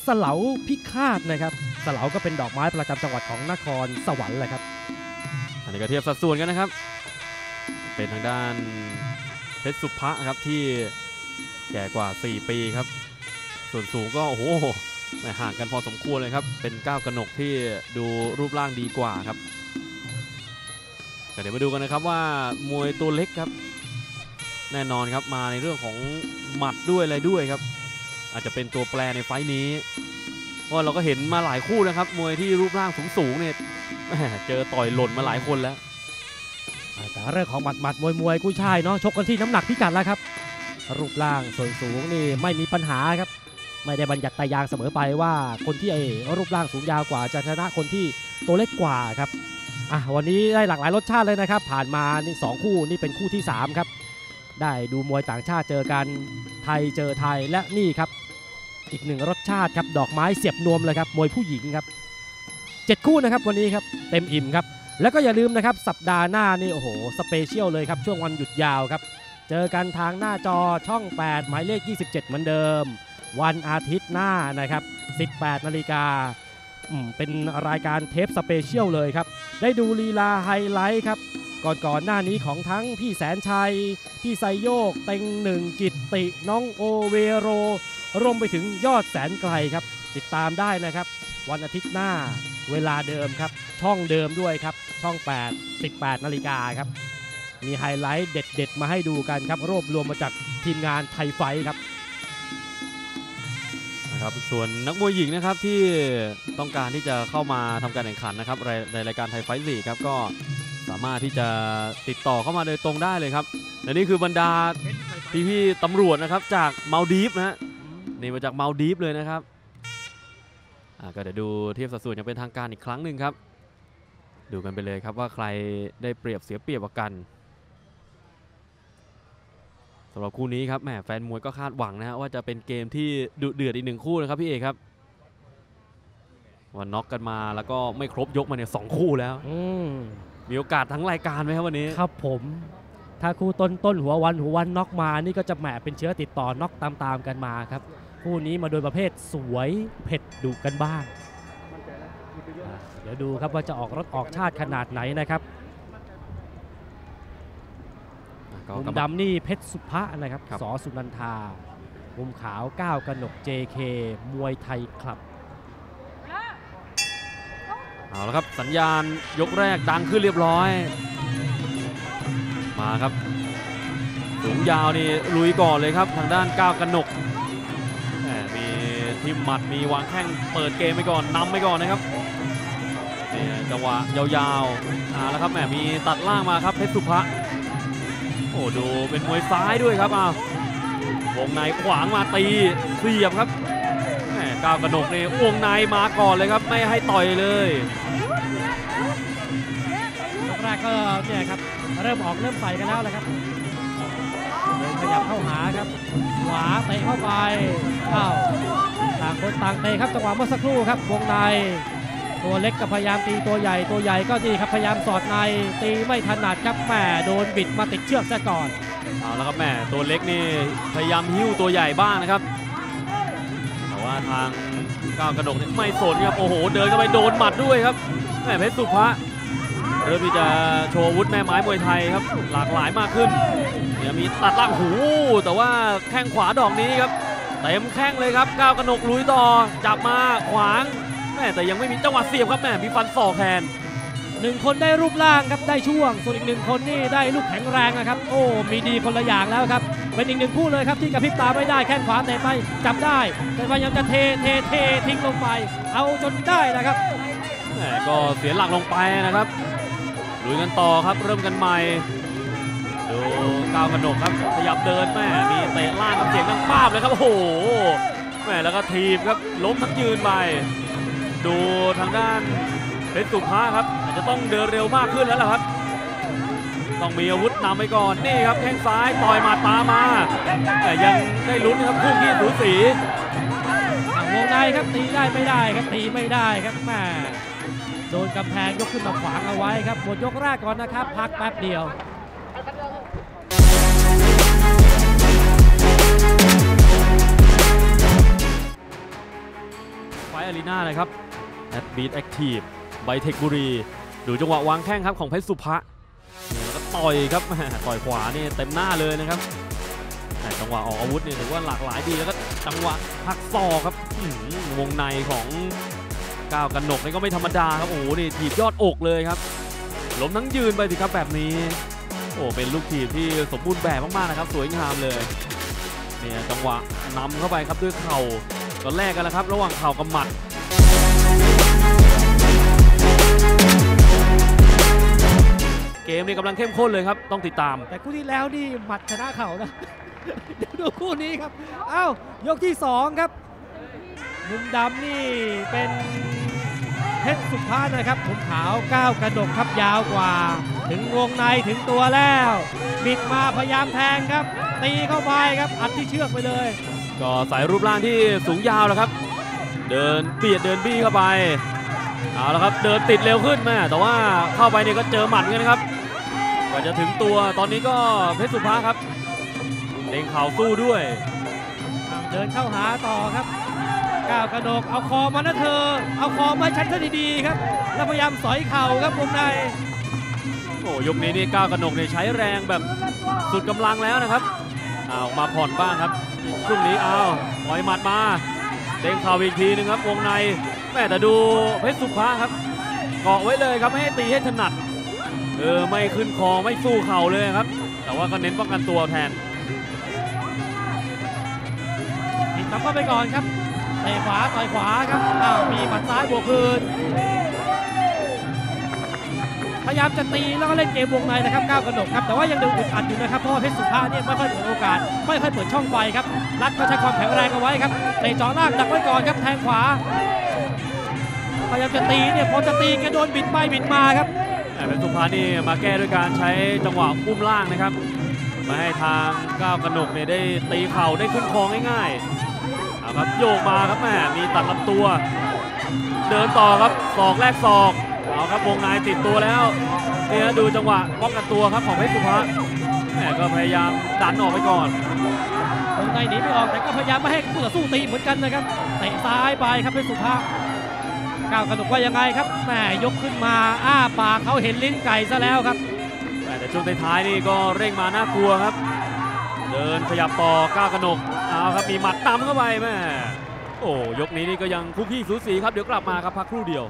สลาพิฆาตนะครับสลาก็เป็นดอกไม้ประจำจังหวัดของนครสวรรค์เลยครับอันนี้ก็เทียบสัดส่วนกันนะครับเป็นทางด้านเพชรสุภะครับที่แก่กว่า4 ปีครับส่วนสูงก็โอ้โหห่างกันพอสมควรเลยครับเป็นก้าวกนกที่ดูรูปร่างดีกว่าครับเดี๋ยวมาดูกันนะครับว่ามวยตัวเล็กครับแน่นอนครับมาในเรื่องของหมัดด้วยอะไรด้วยครับอาจจะเป็นตัวแปรในไฟต์นี้เพราะเราก็เห็นมาหลายคู่นะครับมวยที่รูปร่างสูงเนี่ยเจอต่อยหล่นมาหลายคนแล้วแต่เรื่องของหมัดมวยกู้ชายเนาะชกกันที่น้ำหนักพิกัดแล้วครับรูปร่างส่วนสูงนี่ไม่มีปัญหาครับไม่ได้บัญญัติตายางเสมอไปว่าคนที่รูปร่างสูงยาวกว่าจะชนะคนที่ตัวเล็กกว่าครับวันนี้ได้หลากหลายรสชาติเลยนะครับผ่านมานี่2คู่นี่เป็นคู่ที่3ครับได้ดูมวยต่างชาติเจอกันไทยเจอไทยและนี่ครับอีก1รสชาติครับดอกไม้เสียบนวมเลยครับมวยผู้หญิงครับ7คู่นะครับวันนี้ครับเต็มอิ่มครับแล้วก็อย่าลืมนะครับสัปดาห์หน้านี่โอ้โหสเปเชียลเลยครับช่วงวันหยุดยาวครับเจอกันทางหน้าจอช่อง8หมายเลข27เหมือนเดิมวันอาทิตย์หน้านะครับ 18 นาฬิกาเป็นรายการเทปสเปเชียลเลยครับได้ดูลีลาไฮไลท์ครับก่อนหน้านี้ของทั้งพี่แสนชัยพี่ไซโยกเต็งหนึ่งกิตติน้องโอเวโรรวมไปถึงยอดแสนไกลครับติดตามได้นะครับวันอาทิตย์หน้าเวลาเดิมครับช่องเดิมด้วยครับช่อง8 18 นาฬิกาครับมีไฮไลท์เด็ดๆมาให้ดูกันครับรวบรวมมาจากทีมงานไทยไฟท์ครับนะครับส่วนนักมวยหญิงนะครับที่ต้องการที่จะเข้ามาทำการแข่งขันนะครับในรายการไทยไฟท์ลีกครับก็สามารถที่จะติดต่อเข้ามาโดยตรงได้เลยครับและนี่คือบรรดาพี่ตำรวจนะครับจากมาลดีฟนะฮะนี่มาจากมาลดีฟเลยนะครับก็เดี๋ยวดูเทียบสัดส่วนอย่างเป็นทางการอีกครั้งหนึ่งครับดูกันไปเลยครับว่าใครได้เปรียบเสียเปรียบกว่ากันสำหรับคู่นี้ครับแหมแฟนมวยก็คาดหวังนะฮะว่าจะเป็นเกมที่ดุเดือดอีก1คู่นะครับพี่เอกครับวันน็อกกันมาแล้วก็ไม่ครบยกมาเนี่ย2คู่แล้วมีโอกาสทั้งรายการไหมครับวันนี้ครับผมถ้าคู่ต้นหัววันน็อกมานี่ก็จะแหมเป็นเชื้อติดต่อน็อกตามกันมาครับคู่นี้มาโดยประเภทสวยเผ็ดดุกันบ้างเดี๋ยวดูครับว่าจะออกรถออกชาติขนาดไหนนะครับมุมดำนี่เพชรสุภะนะครับส.สุนันทามุมขาวก้าวกนก JK มวยไทยคลับเอาละครับสัญญาณยกแรกดังขึ้นเรียบร้อยมาครับสูงยาวนี่ลุยก่อนเลยครับทางด้านก้าวกนกมีทิมหมัดมีวางแข้งเปิดเกมไปก่อนนำไปก่อนนะครับนี่จังหวะยาวๆแล้วครับแหมมีตัดล่างมาครับเพชรสุภะโอ้ดูเป็นมวยซ้ายด้วยครับวงในขวางมาตีเสียบครับก้าวกนกนี่วงในมาก่อนเลยครับไม่ให้ต่อยเลยแรกก็เนี่ยครับเริ่มใส่กันแล้วเลยครับเดินขยับเข้าหาครับขวาเตะเข้าไปต่างคนต่างเตะครับจังหวะเมื่อสักครู่ครับวงในตัวเล็กก็พยายามตีตัวใหญ่ก็ดีครับพยายามสอดในตีไม่ถนัดครับแหมโดนบิดมาติดเชือกซะก่อนเอาแล้วครับแหมตัวเล็กนี่พยายามหิ้วตัวใหญ่บ้างนะครับแต่ว่าทางก้าวกนกนี่ไม่สนครับโอ้โหเดินเข้าไปโดนหมัดด้วยครับแหมเพชรสุภะเริ่มที่จะโชว์วุฒิแม่ไม้มวยไทยครับหลากหลายมากขึ้นเนี่ยมีตัดล่างหูแต่ว่าแข้งขวาดอกนี้ครับเต็มแข้งเลยครับก้าวกนกลุยต่อจับมาขวางแต่ยังไม่มีจังหวะเสียบครับแม่มีฟันศอกแทน 1คนได้รูปร่างครับได้ช่วงส่วนอีก1คนนี่ได้ลูกแข็งแรงนะครับโอ้มีดีคนละอย่างแล้วครับเป็นอีก1คู่เลยครับที่กระพริบตาไม่ได้แข้งขวาเตะไปจับได้แต่พยายามจะเททิ้งลงไปเอาจนได้นะครับก็เสียหลักลงไปนะครับลุยกันต่อครับเริ่มกันใหม่ดูก้าวกนกครับขยับเดินแม่มีเตะล่างครับเสียงดังป้าบเลยครับโอ้โหแม่แล้วก็ทีบครับล้มทั้งยืนไปดูทางด้านเพชรสุภะครับอาจจะต้องเดินเร็วมากขึ้นแล้วล่ะครับต้องมีอาวุธนำไปก่อนนี่ครับแข้งซ้ายต่อยมาตามมาแต่ยังได้ลุ้นครับคู่ขี้สูสีวงในครับตีได้ไม่ได้ครับตีไม่ได้ครับแม่โดนกำแพงยกขึ้นมาขวางเอาไว้ครับหมดยกแรกก่อนนะครับพักแป๊บเดียวอารีนาเลยครับแอดบีทแอคทีฟไบเทคบุรีดูจังหวะวางแข้งครับของเพชรสุภะแล้วก็ต่อยครับต่อยขวานี่เต็มหน้าเลยนะครับจังหวะออกอาวุธเนี่ยถือว่าหลากหลายดีแล้วก็จังหวะหักศอกครับวงในของก้าวกนกนี่ก็ไม่ธรรมดาครับโอ้โหนี่ถีบยอดอกเลยครับล้มทั้งยืนไปสิครับแบบนี้โอ้เป็นลูกถีบที่สมบูรณ์แบบมากๆนะครับสวยงามเลยเนี่ยจังหวะนำเข้าไปครับด้วยเข่าก็แลกกันแล้วครับระหว่างเข่ากับหมัดเกมนี้กำลังเข้มข้นเลยครับต้องติดตามแต่คู่ที่แล้วนี่หมัดชนะเข่านะ เดี๋ยวดูคู่นี้ครับอ้าวยกที่2ครับมุมดำนี่เป็นเพชรสุภานะครับผมขาวก้าวกระดกครับยาวกว่าถึงวงในถึงตัวแล้วบิดมาพยายามแทงครับตีเข้าไปครับอัดที่เชือกไปเลยก็สายรูปร่างที่สูงยาวแล้วครับเดินเบียดเดินบี้เข้าไปเอาละครับเดินติดเร็วขึ้นแม่แต่ว่าเข้าไปเนี่ยก็เจอหมัดกันนะครับกว่าจะถึงตัวตอนนี้ก็เพชรสุภาครับเด้งเข่าสู้ด้วยเดินเข้าหาต่อครับก้าวกระดกเอาคอมานะเธอเอาคอมาชันซะดีๆครับแล้วพยายามสอยเข่าครับวงในโอ้ยกนี้นี่ก้าวกระดกเนี่ยใช้แรงแบบสุดกำลังแล้วนะครับเอามาผ่อนบ้างครับช่วงนี้เอาปล่อยหมัดมาเด้งเข่าอีกทีนึงครับวงในแม่แต่ดูเพชรสุภาครับเกาะไว้เลยครับไม่ให้ตีให้ถนัดไม่ขึ้นคอไม่สู้เข่าเลยครับแต่ว่าก็เน้นป้องกันตัวแทนติดตับเข้าไปก่อนครับเตะขวาต่อยขวาครับมีหมัดซ้ายบวกคืนพยายามจะตีแล้วก็เล่นเกมวงในนะครับก้าวกระดกครับแต่ว่ายังดูอึดอัดอยู่นะครับเพราะว่าเพชรสุภาเนี่ยไม่ค่อยเปิดโอกาสไม่ค่อยเปิดช่องไฟครับรัดก็ใช้ความแข็งแรงเอาไว้ครับเตะเจาะล่างดักไว้ก่อนครับแทงขวาพยายามจะตีเนี่ยพอจะตีแกโดนบิดไปบิดมาครับเพชรสุภานี่มาแก้ด้วยการใช้จังหวะอุ้มล่างนะครับมาให้ทางก้าวกระดกเนี่ยได้ตีเข่าได้ขึ้นคอง่ายๆเอาครับโยกมาครับแม่มีตัดลำตัวเดินต่อครับศอกแรกศอกเอาครับวงในติดตัวแล้วเนี่ยดูจังหวะป้องกันตัวครับของเพชรสุภาแม่ก็พยายามดันออกไปก่อนวงในหนีไม่ออกแต่ก็พยายามไม่ให้คู่ต่อสู้ตีเหมือนกันนะครับเตะซ้ายไปครับเพชรสุภาก้าวกระดกว่ายังไงครับแม่ยกขึ้นมาอ้าปากเขาเห็นลิ้นไก่ซะแล้วครับแต่ช่วงท้ายๆนี่ก็เร่งมาน่ากลัวครับเดินขยับต่อก้าวกระดกเอาครับมีหมัดตำเข้าไปแม่โอ้ยกนี้นี่ก็ยังคู่ขี้สูสีครับเดี๋ยวกลับมาครับพักครู่เดียว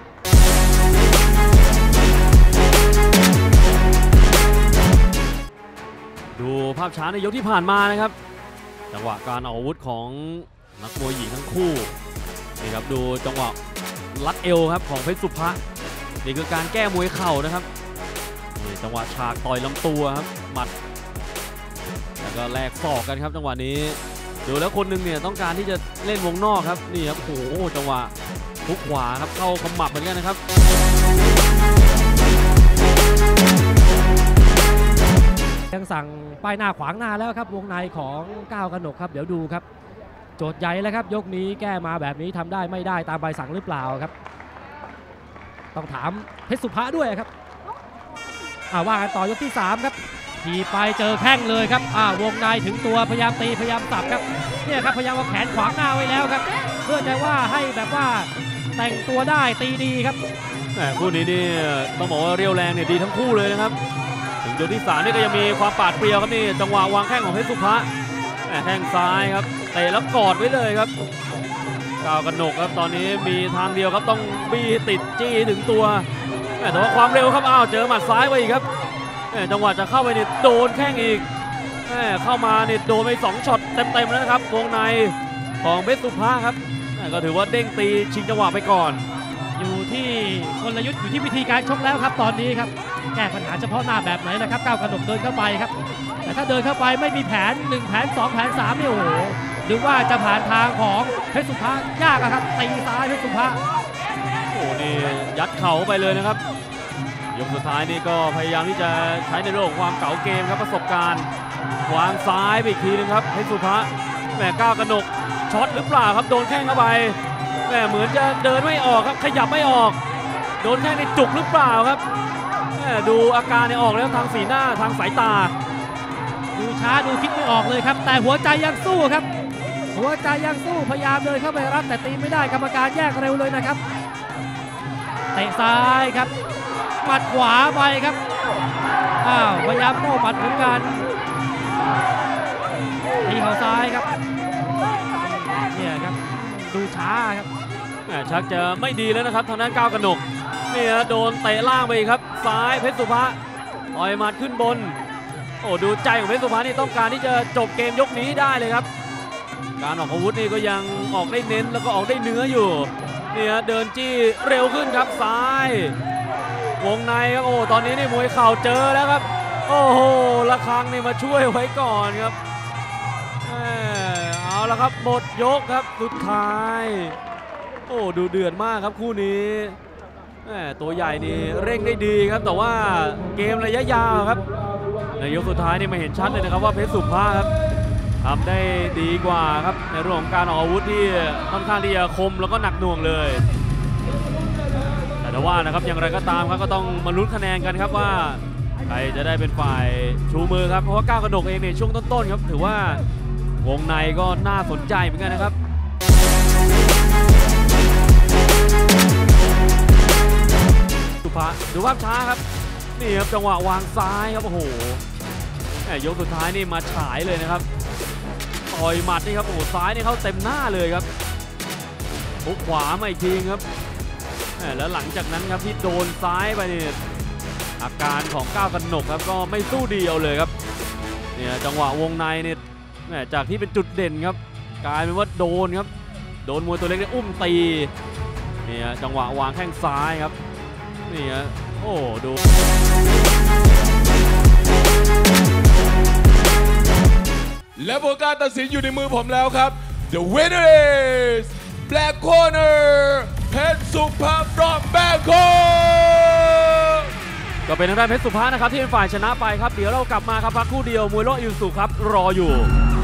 ดูภาพช้าในยกที่ผ่านมานะครับจังหวะการออกอาวุธของนักมวยหญิงทั้งคู่นี่ครับดูจังหวะลัดเอวครับของเพชรสุภานี่คือการแก้มวยเข่านะครับนี่จังหวะฉากต่อยลำตัวครับหมัดแล้วก็แลกศอกกันครับจังหวะนี้ดูแล้วคนหนึ่งเนี่ยต้องการที่จะเล่นวงนอกครับนี่ครับโอ้โหจังหวะทุกขวาครับเข้าขมับเหมือนกันนะครับยังสั่งป้ายหน้าขวางหน้าแล้วครับวงในของก้าวกนกครับเดี๋ยวดูครับโจทย์ใหญ่แล้วครับยกนี้แก้มาแบบนี้ทำได้ไม่ได้ตามใบสั่งหรือเปล่าครับต้องถามเพชรสุภาด้วยครับว่ากันต่อยกที่3ครับทีไปเจอแข้งเลยครับวงในถึงตัวพยายามตีพยายามสับครับเนี่ยครับพยายามเอาแขนขวางหน้าไว้แล้วครับเพื่อจะว่าให้แบบว่าแต่งตัวได้ตีดีครับคู่นี้นี่ต้องบอกว่าเรียวแรงเนี่ยดีทั้งคู่เลยนะครับถึงยกที่3นี่ก็ยังมีความปาดเปรียวครับนี่จังหวะวางแข้งของเพชรสุภาแข้งซ้ายครับเตะแล้วกอดไว้เลยครับก้าวกนกครับตอนนี้มีทางเดียวครับต้องบี้ติดจี้ถึงตัวแต่ว่าความเร็วครับเจอหมัดซ้ายไปอีกครับจังหวะจะเข้าไปเนี่ยโดนแข้งอีกเข้ามาเนี่ยโดนไป2ช็อตเต็มๆแล้วนะครับวงในของเพชรสุภาครับก็ถือว่าเด้งตีชิงจังหวะไปก่อนอยู่ที่กลยุทธ์อยู่ที่วิธีการชกแล้วครับตอนนี้ครับแก้ปัญหาเฉพาะหน้าแบบไหนนะครับก้าวกระดกเดินเข้าไปครับแต่ถ้าเดินเข้าไปไม่มีแผน1แผน2แผน3นี่โอ้โหหรือว่าจะผ่านทางของเพชรสุภายากครับตีซ้ายเพชรสุภาโอ้นี่ยัดเข่าไปเลยนะครับยกสุดท้ายนี่ก็พยายามที่จะใช้ในเรื่องของความเก๋าเกมครับประสบการณ์วางซ้ายไปอีกทีนึงครับเพชรสุภาแม่ก้าวกนกช็อตหรือเปล่าครับโดนแข้งเข้าไปแม่เหมือนจะเดินไม่ออกครับขยับไม่ออกโดนแข้งในจุกหรือเปล่าครับดูอาการเนี่ยออกแล้วทางสีหน้าทางสายตาดูช้าดูคิดไม่ออกเลยครับแต่หัวใจยังสู้ครับหัวใจยังสู้พยายามเดินเข้าไปรับแต่ตีไม่ได้กรรมการแยกเร็วเลยนะครับเตะซ้ายครับหมัดขวาไปครับพยายามโต้หมัดเหมือนกันตีเข่าซ้ายครับเนี่ยครับดูช้าครับชักจะไม่ดีแล้วนะครับทางด้านก้าวกนกเนี่ยโดนเตะล่างไปครับซ้ายเพชรสุภะต่อยหมัดขึ้นบนโอ้ดูใจของเพชรสุภะนี่ต้องการที่จะจบเกมยกนี้ได้เลยครับการออกอาวุธนี่ก็ยังออกได้เน้นแล้วก็ออกได้เนื้ออยู่เนี่ยเดินจี้เร็วขึ้นครับซ้ายวงในครับโอ้ตอนนี้นี่มวยเข่าเจอแล้วครับโอ้โหระฆังนี่มาช่วยไว้ก่อนครับเอาละครับหมดยกครับสุดท้ายโอ้ดูเดือดมากครับคู่นี้ตัวใหญ่นี่เร่งได้ดีครับแต่ว่าเกมระยะยาวครับในยกสุดท้ายนี่มาเห็นชัดเลยนะครับว่าเพชรสุภาครับทำได้ดีกว่าครับในเรื่องของการออกอาวุธที่ค่อนข้างที่จะคมแล้วก็หนักหน่วงเลยแต่ว่านะครับอย่างไรก็ตามครับก็ต้องมาลุ้นคะแนนกันครับว่าใครจะได้เป็นฝ่ายชูมือครับเพราะว่าก้าวกระดกเองในช่วงต้นๆครับถือว่าวงในก็น่าสนใจเหมือนกันนะครับสุภาดูภาพช้าครับนี่ครับจังหวะวางซ้ายครับโอ้โหยกสุดท้ายนี่มาฉายเลยนะครับต่อยหมัดนี่ครับโอ้โหซ้ายนี่เข้าเต็มหน้าเลยครับทุกขวามาอีกทีครับแล้วหลังจากนั้นครับที่โดนซ้ายไปนี่อาการของก้าวกนกครับก็ไม่สู้ดีเอาเลยครับเนี่ยจังหวะวงในเนี่ยจากที่เป็นจุดเด่นครับกลายเป็นว่าโดนครับโดนมวยตัวเล็กได้อุ้มตีเนี่ยจังหวะวางแข้งซ้ายครับนี่ฮะโอ้ดูและผลการตัดสินอยู่ในมือผมแล้วครับ The winner is Black Corner เพชรสุภา from Bangkok ก็เป็นทางด้านเพชรสุภานะครับที่เป็นฝ่ายชนะไปครับเดี๋ยวเรากลับมาครับพักคู่เดียวมวยโลกอิวสุครับรออยู่